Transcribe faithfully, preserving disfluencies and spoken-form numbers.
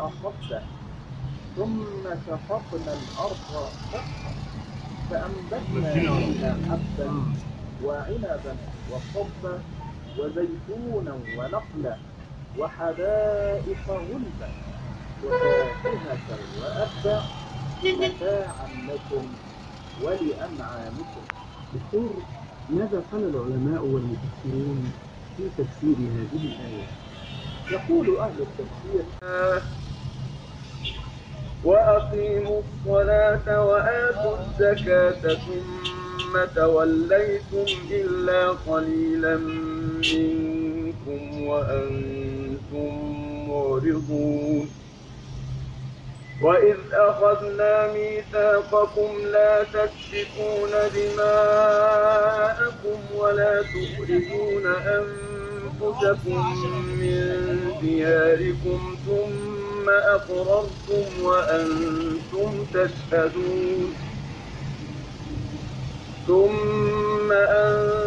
أخذته، ثم شققنا الأرض شقا فأنبتنا فيها حبا وعنبا وقبا وزيتونا ونخلا وحدائق غلبا وفاكهة وأبا متاعا لكم ولأنعامكم. دكتور، ماذا قال العلماء والمفسرون في تفسير هذه الآية؟ يقول أهل التفسير: وأقيموا الصلاة وآتوا الزكاة ثم توليتم إلا قليلا منكم وأنتم معرضون. وإذ أخذنا ميثاقكم لا تسفكون دماءكم ولا تخرجون أنفسكم من دياركم ثم أقررتم وأنتم تشهدون ثم أن